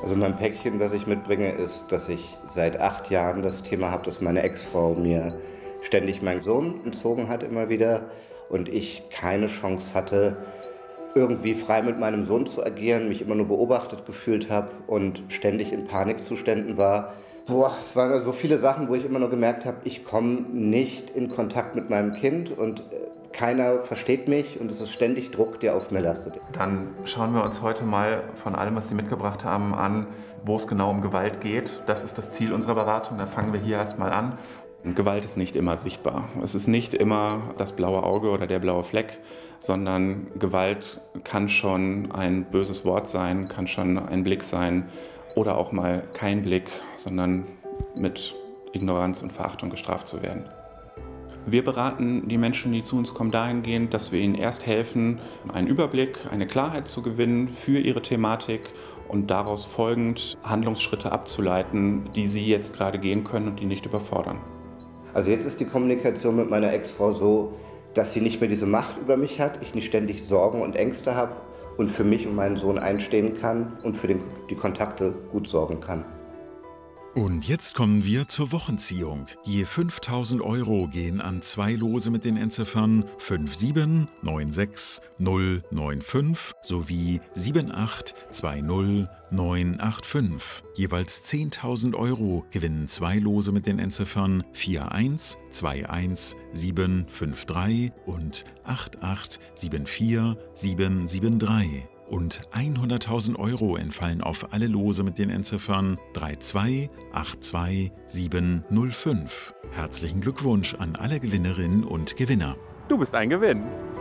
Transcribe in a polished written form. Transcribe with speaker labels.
Speaker 1: Also mein Päckchen, was ich mitbringe, ist, dass ich seit 8 Jahren das Thema habe, dass meine Ex-Frau mir ständig meinen Sohn entzogen hat immer wieder und ich keine Chance hatte, irgendwie frei mit meinem Sohn zu agieren, mich immer nur beobachtet gefühlt habe und ständig in Panikzuständen war. Boah, es waren so viele Sachen, wo ich immer nur gemerkt habe, ich komme nicht in Kontakt mit meinem Kind und keiner versteht mich und es ist ständig Druck, der auf mir lastet.
Speaker 2: Dann schauen wir uns heute mal von allem, was Sie mitgebracht haben, an, wo es genau um Gewalt geht. Das ist das Ziel unserer Beratung. Da fangen wir hier erstmal an. Gewalt ist nicht immer sichtbar. Es ist nicht immer das blaue Auge oder der blaue Fleck, sondern Gewalt kann schon ein böses Wort sein, kann schon ein Blick sein oder auch mal kein Blick, sondern mit Ignoranz und Verachtung gestraft zu werden. Wir beraten die Menschen, die zu uns kommen, dahingehend, dass wir ihnen erst helfen, einen Überblick, eine Klarheit zu gewinnen für ihre Thematik und daraus folgend Handlungsschritte abzuleiten, die sie jetzt gerade gehen können und die nicht überfordern.
Speaker 1: Also jetzt ist die Kommunikation mit meiner Ex-Frau so, dass sie nicht mehr diese Macht über mich hat, ich nicht ständig Sorgen und Ängste habe und für mich und meinen Sohn einstehen kann und für die Kontakte gut sorgen kann.
Speaker 3: Und jetzt kommen wir zur Wochenziehung. Je 5.000 € gehen an 2 Lose mit den Endziffern 57 96 095 sowie 78 20 985. Jeweils 10.000 € gewinnen 2 Lose mit den Endziffern 41 21 753 und 88 74 773. Und 100.000 € entfallen auf alle Lose mit den Endziffern 32 82 705. Herzlichen Glückwunsch an alle Gewinnerinnen und Gewinner.
Speaker 2: Du bist ein Gewinn.